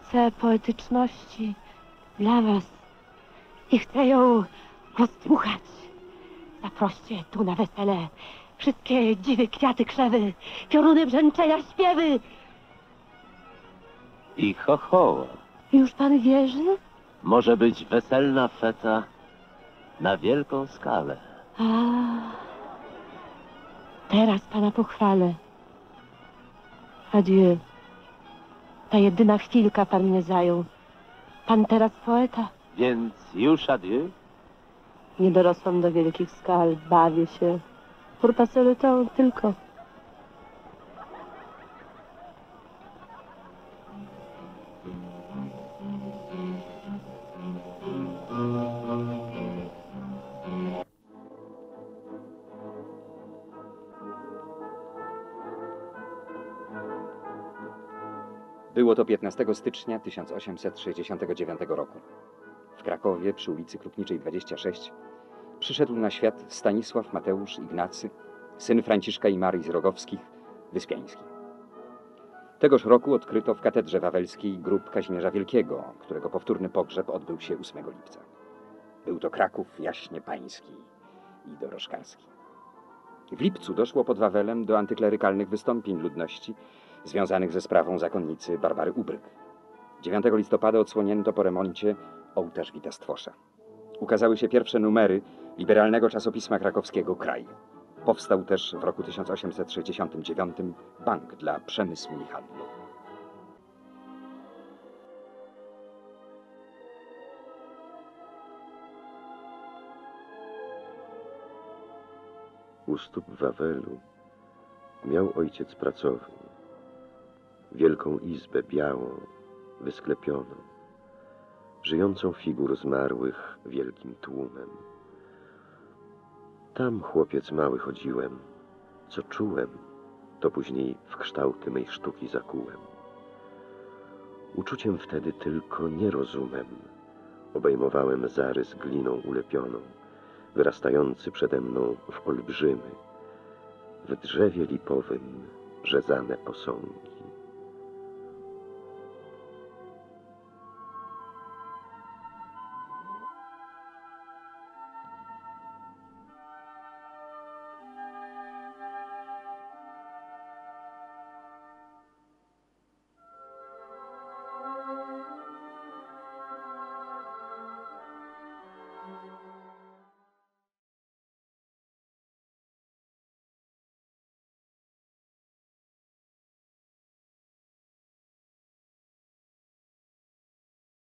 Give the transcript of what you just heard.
owoce poetyczności dla was i chcę ją rozdmuchać. Zaproście tu na wesele wszystkie dziwy, kwiaty, krzewy, pioruny, brzęczenia, śpiewy. I chochoła. Już pan wierzy? Może być weselna feta na wielką skalę. A, teraz pana pochwalę. Adieu. Ta jedyna chwilka pan mnie zajął. Pan teraz poeta. Więc już adieu? Nie dorosłam do wielkich skal, bawię się. Pour passer le temps tylko. Było to 15 stycznia 1869 roku. W Krakowie przy ulicy Krupniczej 26 przyszedł na świat Stanisław Mateusz Ignacy, syn Franciszka i Marii Zrogowskich, Wyspiańskich. Tegoż roku odkryto w katedrze wawelskiej grób Kazimierza Wielkiego, którego powtórny pogrzeb odbył się 8 lipca. Był to Kraków jaśnie pański i dorożkarski. W lipcu doszło pod Wawelem do antyklerykalnych wystąpień ludności związanych ze sprawą zakonnicy Barbary Ubryk. 9 listopada odsłonięto po remoncie ołtarz Wita Stwosza. Ukazały się pierwsze numery liberalnego czasopisma krakowskiego Kraj. Powstał też w roku 1869 bank dla przemysłu i handlu. U stóp Wawelu miał ojciec pracownię, wielką izbę białą, wysklepioną, żyjącą figur zmarłych wielkim tłumem. Tam, chłopiec mały, chodziłem, co czułem, to później w kształty mej sztuki zakułem. Uczuciem wtedy tylko nie rozumem, obejmowałem zarys gliną ulepioną, wyrastający przede mną w olbrzymy, w drzewie lipowym rzezane posągi.